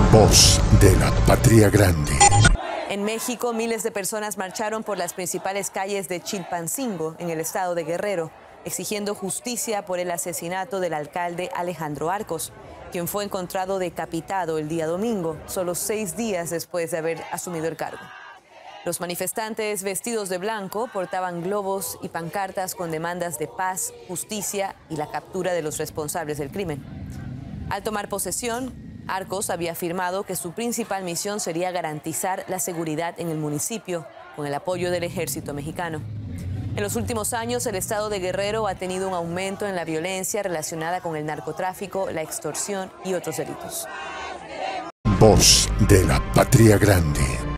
Voz de la Patria Grande. En México, miles de personas marcharon por las principales calles de Chilpancingo, en el estado de Guerrero, exigiendo justicia por el asesinato del alcalde Alejandro Arcos, quien fue encontrado decapitado el día domingo, solo 6 días después de haber asumido el cargo. Los manifestantes vestidos de blanco portaban globos y pancartas con demandas de paz, justicia y la captura de los responsables del crimen. Al tomar posesión, Arcos había afirmado que su principal misión sería garantizar la seguridad en el municipio con el apoyo del ejército mexicano. En los últimos años, el estado de Guerrero ha tenido un aumento en la violencia relacionada con el narcotráfico, la extorsión y otros delitos. Voz de la Patria Grande.